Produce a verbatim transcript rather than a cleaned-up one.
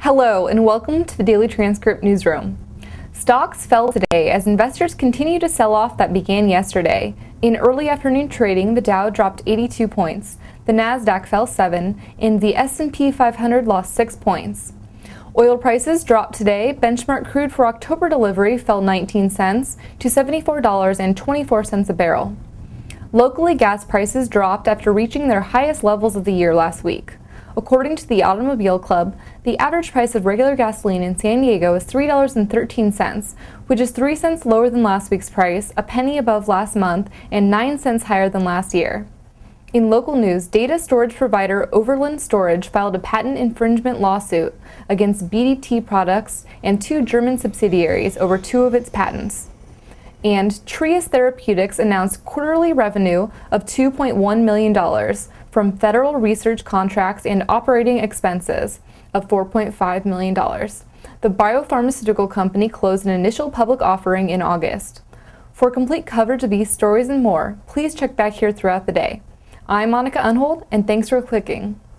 Hello and welcome to the Daily Transcript Newsroom. Stocks fell today as investors continue to sell off that began yesterday. In early afternoon trading, the Dow dropped eighty-two points, the Nasdaq fell seven, and the S and P five hundred lost six points. Oil prices dropped today. Benchmark crude for October delivery fell nineteen cents to seventy-four dollars and twenty-four cents a barrel. Locally, gas prices dropped after reaching their highest levels of the year last week. According to the Automobile Club, the average price of regular gasoline in San Diego is three dollars and thirteen cents, which is three cents lower than last week's price, a penny above last month, and nine cents higher than last year. In local news, data storage provider Overland Storage filed a patent infringement lawsuit against B D T Products and two German subsidiaries over two of its patents. And Trius Therapeutics announced quarterly revenue of two point one million dollars from federal research contracts and operating expenses of four point five million dollars. The biopharmaceutical company closed an initial public offering in August. For complete coverage of these stories and more, please check back here throughout the day. I'm Monica Unhold, and thanks for clicking.